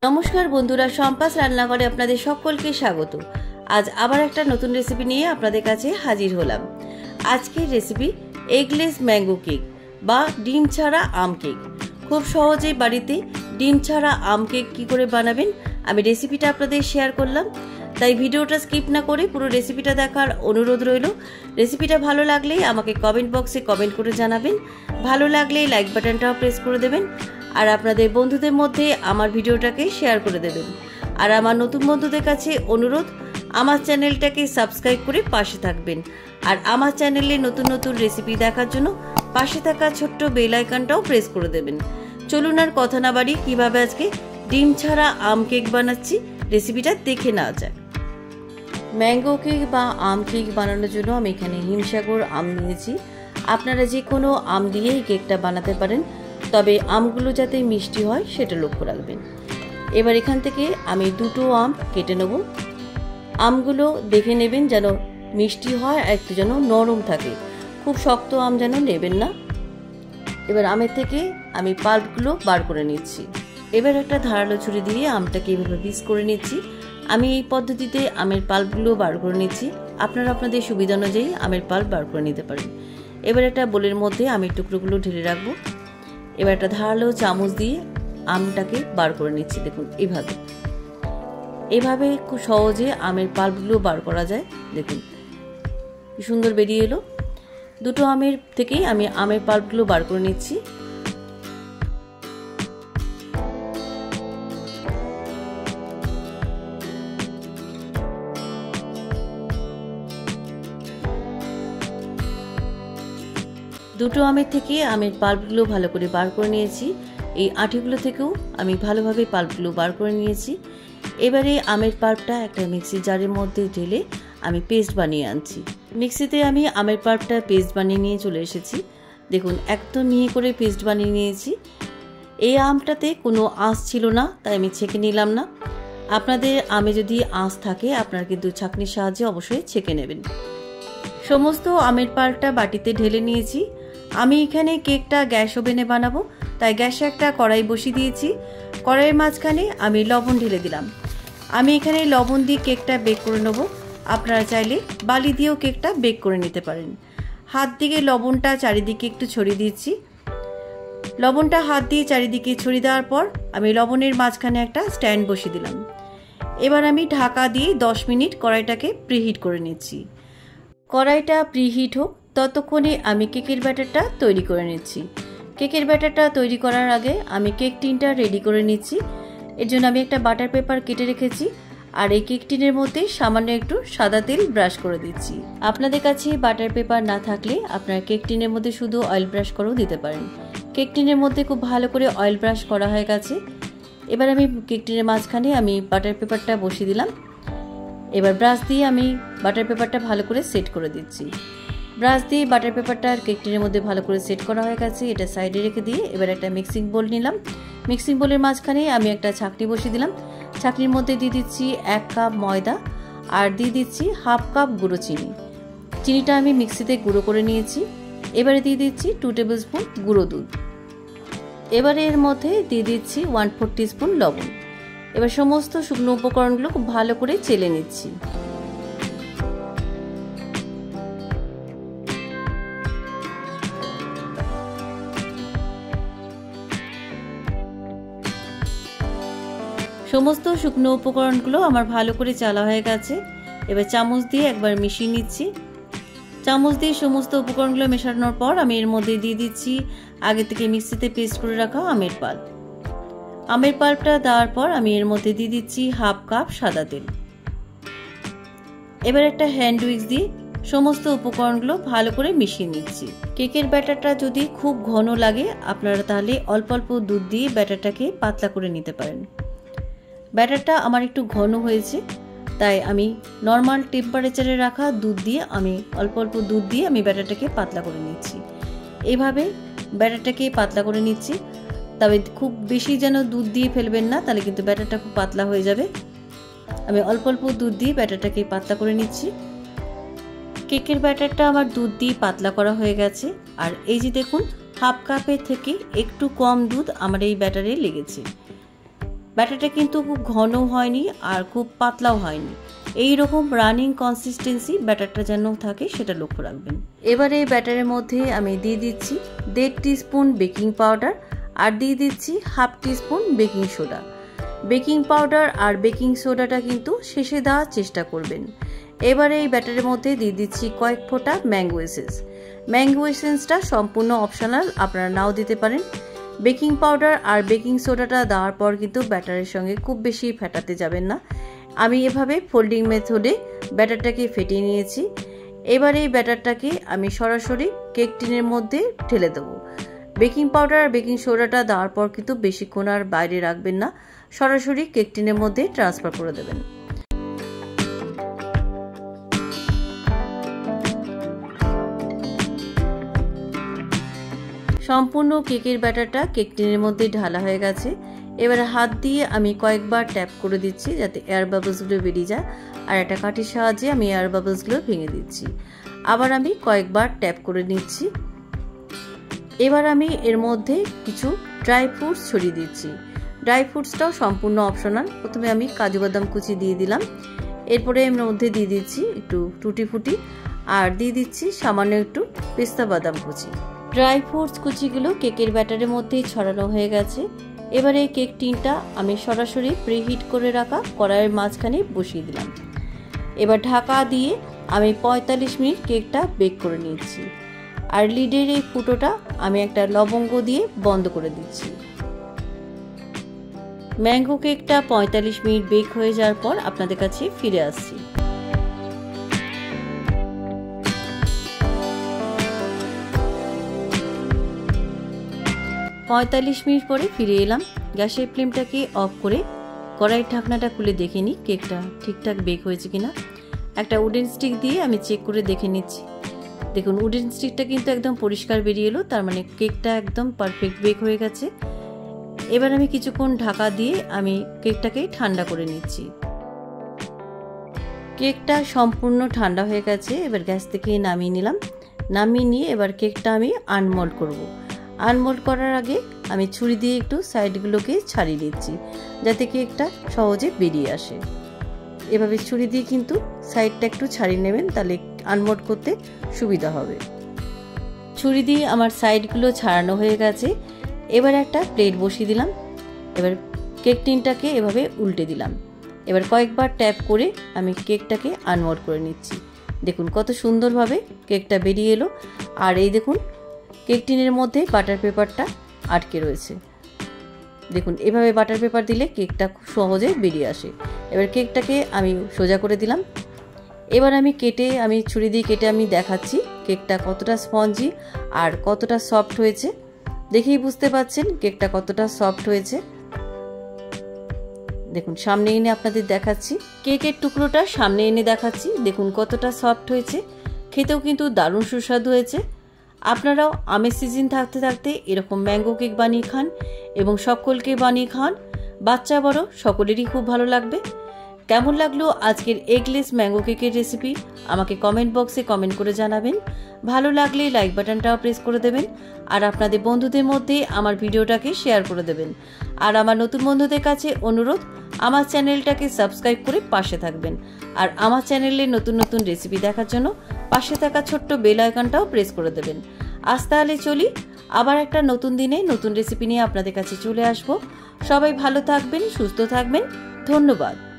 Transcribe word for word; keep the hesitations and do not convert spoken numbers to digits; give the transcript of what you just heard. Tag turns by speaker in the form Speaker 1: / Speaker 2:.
Speaker 1: নমস্কার বন্ধুরা, সম্পাস রান্নাঘরে আপনাদের সকলকে স্বাগত। আজ আবার একটা নতুন রেসিপি নিয়ে আপনাদের কাছে হাজির হলাম। আজকের রেসিপি এগলেস ম্যাঙ্গো কেক বা ডিম ছাড়া আম কেক। খুব সহজেই বাড়িতে ডিম ছাড়া আম কেক কী করে বানাবেন আমি রেসিপিটা আপনাদের শেয়ার করলাম। তাই ভিডিওটা স্কিপ না করে পুরো রেসিপিটা দেখার অনুরোধ রইল। রেসিপিটা ভালো লাগলেই আমাকে কমেন্ট বক্সে কমেন্ট করে জানাবেন। ভালো লাগলেই লাইক বাটনটাও প্রেস করে দেবেন আর আপনাদের বন্ধুদের মধ্যে আমার ভিডিওটাকে শেয়ার করে দেবেন। আর আমার নতুন বন্ধুদের কাছে অনুরোধ, আমার চ্যানেলটাকে সাবস্ক্রাইব করে পাশে থাকবেন। আর আমার চ্যানেলে নতুন নতুন রেসিপি দেখার জন্য পাশে থাকা ছোট্ট বেল আইকনটাও প্রেস করে দেবেন। চলুন আর কথা না বাড়ি কীভাবে আজকে ডিম ছাড়া আম কেক বানাচ্ছি রেসিপিটা দেখে নেওয়া যাক। ম্যাঙ্গো কেক বা আম কেক বানানোর জন্য আমি এখানে হিমসাগর আম নিয়েছি। আপনারা যে কোনো আম দিয়েই কেকটা বানাতে পারেন, তবে আমগুলো যাতে মিষ্টি হয় সেটা লক্ষ্য রাখবেন। এবার এখান থেকে আমি দুটো আম কেটে নেব। আমগুলো দেখে নেবেন যেন মিষ্টি হয় আর একটু যেন নরম থাকে, খুব শক্ত আম যেন নেবেন না। এবার আমের থেকে আমি পাল্পগুলো বার করে নিচ্ছি। এবার একটা ধারালো ছুরি দিয়ে আমটাকে এইভাবে পিস করে নিচ্ছি। আমি এই পদ্ধতিতে আমের পাল্পগুলো বার করে নিচ্ছি। আপনারা আপনাদের সুবিধা অনুযায়ী আমের পাল্প বার করে নিতে পারেন। এবার একটা বোলের মধ্যে আমের টুকরোগুলো ঢেলে রাখবো। এবার একটা ধারালো চামচ দিয়ে আমটাকে বার করে নিচ্ছি। দেখুন এইভাবে এভাবে খুব সহজে আমের পাল্পগুলো বার করা যায়। দেখুন কি সুন্দর বেরিয়ে এলো। দুটো আমের থেকেই আমি আমের পাল্পগুলো বার করে নিচ্ছি। দুটো আমের থেকে আমের পাল্পগুলো ভালো করে বার করে নিয়েছি। এই আঁটিগুলো থেকেও আমি ভালোভাবে পাল্পগুলো বার করে নিয়েছি। এবারে আমের পাল্পটা একটা মিক্সির জারের মধ্যে ঢেলে আমি পেস্ট বানিয়ে আনছি। মিক্সিতে আমি আমের পাল্পটা পেস্ট বানিয়ে নিয়ে চলে এসেছি। দেখুন একদম মিহি করে পেস্ট বানিয়ে নিয়েছি। এই আমটাতে কোনো আঁশ ছিল না, তাই আমি ছেঁকে নিলাম না। আপনাদের আমে যদি আঁশ থাকে আপনারা কিন্তু ছাঁকনির সাহায্যে অবশ্যই ছেঁকে নেবেন। সমস্ত আমের পাল্পটা বাটিতে ঢেলে নিয়েছি। আমি এখানে কেকটা গ্যাস ওভেনে বানাবো, তাই গ্যাসে একটা কড়াই বসিয়ে দিয়েছি। কড়াইয়ের মাঝখানে আমি লবণ ঢেলে দিলাম। আমি এখানে লবণ দিয়ে কেকটা বেক করে নেব। আপনারা চাইলে বালি দিয়েও কেকটা বেক করে নিতে পারেন। হাত দিয়ে লবণটা চারিদিকে একটু ছড়িয়ে দিচ্ছি। লবণটা হাত দিয়ে চারিদিকে ছড়িয়ে দেওয়ার পর আমি লবণের মাঝখানে একটা স্ট্যান্ড বসিয়ে দিলাম। এবার আমি ঢাকা দিয়ে দশ মিনিট কড়াইটাকে প্রিহিট করে নিচ্ছি। কড়াইটা প্রিহিট হোক ততক্ষণে আমি কেকের ব্যাটারটা তৈরি করে নিচ্ছি। কেকের ব্যাটারটা তৈরি করার আগে আমি কেক টিনটা রেডি করে নিচ্ছি। এর জন্য আমি একটা বাটার পেপার কেটে রেখেছি আর এই কেক টিনের মধ্যে সামান্য একটু সাদা তেল ব্রাশ করে দিচ্ছি। আপনাদের কাছে বাটার পেপার না থাকলে আপনারা কেক টিনের মধ্যে শুধু অয়েল ব্রাশ করেও দিতে পারেন। কেক টিনের মধ্যে খুব ভালো করে অয়েল ব্রাশ করা হয়ে গেছে। এবার আমি কেক টিনের মাঝখানে আমি বাটার পেপারটা বসিয়ে দিলাম। এবার ব্রাশ দিয়ে আমি বাটার পেপারটা ভালো করে সেট করে দিচ্ছি। ব্রাশ দিয়ে বাটার পেপারটা কেক টিনের মধ্যে ভালো করে সেট করা হয়ে গেছে। এটা সাইডে রেখে দিয়ে এবার একটা মিক্সিং বোল নিলাম। মিক্সিং বোলের মাঝখানে আমি একটা ছাঁকনি বসিয়ে দিলাম। ছাঁকনির মধ্যে দিয়ে দিচ্ছি এক কাপ ময়দা আর দিয়ে দিচ্ছি হাফ কাপ গুঁড়ো চিনি। চিনিটা আমি মিক্সিতে গুঁড়ো করে নিয়েছি। এবারে দিয়ে দিচ্ছি টু টেবিল স্পুন গুঁড়ো দুধ। এবারে এর মধ্যে দিয়ে দিচ্ছি ওয়ান ফোর টিস্পুন লবণ। এবার সমস্ত শুকনো উপকরণগুলো খুব ভালো করে চেলে নিচ্ছি। সমস্ত শুকনো উপকরণগুলো আমার ভালো করে চালা হয়ে গেছে। এবার চামচ দিয়ে একবার মিশিয়ে নিচ্ছি। চামচ দিয়ে সমস্ত উপকরণগুলো মেশানোর পর আমি এর মধ্যে দিয়ে দিচ্ছি আগে থেকে মিক্সিতে পেস্ট করে রাখা আমের পাল্প। আমের পাল্পটা দেওয়ার পর আমি এর মধ্যে দিয়ে দিচ্ছি হাফ কাপ সাদা তেল। এবার একটা হ্যান্ড উইক্স দিয়ে সমস্ত উপকরণগুলো ভালো করে মিশিয়ে নিচ্ছি। কেকের ব্যাটারটা যদি খুব ঘন লাগে আপনারা তাহলে অল্প অল্প দুধ দিয়ে ব্যাটারটাকে পাতলা করে নিতে পারেন। ব্যাটারটা আমার একটু ঘন হয়েছে, তাই আমি নর্মাল টেম্পারেচারে রাখা দুধ দিয়ে আমি অল্প অল্প দুধ দিয়ে আমি ব্যাটারটাকে পাতলা করে নিচ্ছি। এইভাবে ব্যাটারটাকে পাতলা করে নিচ্ছি। তবে খুব বেশি যেন দুধ দিয়ে ফেলবেন না, তাহলে কিন্তু ব্যাটারটা খুব পাতলা হয়ে যাবে। আমি অল্প অল্প দুধ দিয়ে ব্যাটারটাকে পাতলা করে নিচ্ছি। কেকের ব্যাটারটা আমার দুধ দিয়ে পাতলা করা হয়ে গেছে। আর এই যে দেখুন হাফ কাপের থেকে একটু কম দুধ আমার এই ব্যাটারে লেগেছে। ব্যাটারটা কিন্তু খুব ঘনও হয়নি আর খুব পাতলাও হয়নি, এই রকম রানিং কনসিস্টেন্সি ব্যাটারটা যেন থাকে সেটা লক্ষ্য রাখবেন। এবারে এই ব্যাটারের মধ্যে আমি দিয়ে দিচ্ছি দেড় টিস্পুন বেকিং পাউডার আর দিয়ে দিচ্ছি half teaspoon baking soda. Baking powder আর বেকিং সোডাটা কিন্তু শেষে দেওয়ার চেষ্টা করবেন। এবারে এই ব্যাটারের মধ্যে দিয়ে দিচ্ছি কয়েক ফোঁটা ম্যাঙ্গো এসেন্স। ম্যাঙ্গো এসেন্সটা সম্পূর্ণ অপশনাল, আপনারা নাও দিতে পারেন। বেকিং পাউডার আর বেকিং সোডাটা দেওয়ার পর কিন্তু ব্যাটারের সঙ্গে খুব বেশি ফেটাতে যাবেন না। আমি এভাবে ফোল্ডিং মেথডে ব্যাটারটাকে ফেটিয়ে নিয়েছি। এবারে এই ব্যাটারটাকে আমি সরাসরি কেক টিনের মধ্যে ঢেলে দেবো। বেকিং পাউডার আর বেকিং সোডাটা দেওয়ার পর কিন্তু বেশিক্ষণ আর বাইরে রাখবেন না, সরাসরি কেক টিনের মধ্যে ট্রান্সফার করে দেবেন। সম্পূর্ণ কেকের ব্যাটারটা কেক টিনের মধ্যে ঢালা হয়ে গেছে। এবারে হাত দিয়ে আমি কয়েকবার ট্যাপ করে দিচ্ছি যাতে এয়ার বাবলসগুলো বেরিয়ে যায়, আর একটা কাঠির সাহায্যে আমি এয়ার বাবলসগুলো ভেঙে দিচ্ছি। আবার আমি কয়েকবার ট্যাপ করে নিচ্ছি। এবার আমি এর মধ্যে কিছু ড্রাই ফ্রুটস ছড়িয়ে দিচ্ছি। ড্রাই ফ্রুটসটাও সম্পূর্ণ অপশনাল। প্রথমে আমি কাজু বাদাম কুচি দিয়ে দিলাম, এরপরে এর মধ্যে দিয়ে দিচ্ছি একটু টুটি ফুটি আর দিয়ে দিচ্ছি সামান্য একটু পেস্তা বাদাম কুচি। ড্রাই ফ্রুটস কুচিগুলো কেকের ব্যাটারের মধ্যেই ছড়ানো হয়ে গেছে। এবারে এই কেক টিনটা আমি সরাসরি প্রিহিট করে রাখা কড়াইয়ের মাঝখানে বসিয়ে দিলাম। এবার ঢাকা দিয়ে আমি পঁয়তাল্লিশ মিনিট কেকটা বেক করে নিচ্ছি, আর লিডের এই ফুটোটা আমি একটা লবঙ্গ দিয়ে বন্ধ করে দিচ্ছি। ম্যাঙ্গো কেকটা পঁয়তাল্লিশ মিনিট বেক হয়ে যাওয়ার পর আপনাদের কাছে ফিরে আসছি। পঁয়তাল্লিশ মিনিট পরে ফিরে এলাম। গ্যাসের ফ্লেমটাকে অফ করে কড়াইয়ের ঢাকনাটা খুলে দেখে নিই কেকটা ঠিকঠাক বেক হয়েছে কিনা। একটা উডেন স্টিক দিয়ে আমি চেক করে দেখে নিচ্ছি। দেখুন উডেন স্টিকটা কিন্তু একদম পরিষ্কার বেরিয়ে এলো, তার মানে কেকটা একদম পারফেক্ট বেক হয়ে গেছে। এবার আমি কিছুক্ষণ ঢাকা দিয়ে আমি কেকটাকে ঠান্ডা করে নিচ্ছি। কেকটা সম্পূর্ণ ঠান্ডা হয়ে গেছে। এবার গ্যাস থেকে নামিয়ে নিলাম। নামিয়ে নিয়ে এবার কেকটা আমি আনমোল্ড করব। আনমোল্ড করার আগে আমি ছুরি দিয়ে একটু সাইডগুলোকে ছাড়িয়ে নিচ্ছি যাতে কেকটা সহজে বেরিয়ে আসে। এভাবে ছুরি দিয়ে কিন্তু সাইডটা একটু ছাড়িয়ে নেবেন, তাহলে আনমোল্ড করতে সুবিধা হবে। ছুরি দিয়ে আমার সাইডগুলো ছাড়ানো হয়ে গেছে। এবার একটা প্লেট বসিয়ে দিলাম। এবার কেক টিনটাকে এভাবে উল্টে দিলাম। এবার কয়েকবার ট্যাপ করে আমি কেকটাকে আনমোল্ড করে নিচ্ছি। দেখুন কত সুন্দরভাবে কেকটা বেরিয়ে এলো। আর এই দেখুন কেক টিনের মধ্যে বাটার পেপারটা আটকে রয়েছে। দেখুন এভাবে বাটার পেপার দিলে কেকটা খুব সহজে বেরিয়ে আসে। এবার কেকটাকে আমি সোজা করে দিলাম। এবার আমি কেটে আমি ছুরি দিয়ে কেটে আমি দেখাচ্ছি কেকটা কতটা স্পঞ্জি আর কতটা সফট হয়েছে। দেখেই বুঝতে পারছেন কেকটা কতটা সফট হয়েছে। দেখুন সামনে এনে আপনাদের দেখাচ্ছি, কেকের টুকরোটা সামনে এনে দেখাচ্ছি। দেখুন কতটা সফট হয়েছে, খেতেও কিন্তু দারুণ সুস্বাদু হয়েছে। আপনারাও আমের সিজন থাকতে থাকতে এরকম ম্যাঙ্গো কেক বানিয়ে খান এবং সকলকে বানিয়ে খান, বাচ্চা বড় সকলেরই খুব ভালো লাগবে। কেমন লাগলো আজকের এগলেস ম্যাঙ্গো কেকের রেসিপি আমাকে কমেন্ট বক্সে কমেন্ট করে জানাবেন। ভালো লাগলে লাইক বাটনটাও প্রেস করে দেবেন, আর আপনাদের বন্ধুদের মধ্যে আমার ভিডিওটাকে শেয়ার করে দেবেন। আর আমার নতুন বন্ধুদের কাছে অনুরোধ, আমার চ্যানেলটাকে সাবস্ক্রাইব করে পাশে থাকবেন, আর আমার চ্যানেলে নতুন নতুন রেসিপি দেখার জন্য পাশে থাকা ছোট্ট বেল আইকনটাও প্রেস করে দেবেন। আজ তাহলে চলি, আবার একটা নতুন দিনে নতুন রেসিপি নিয়ে আপনাদের কাছে চলে আসব। সবাই ভালো থাকবেন, সুস্থ থাকবেন। ধন্যবাদ।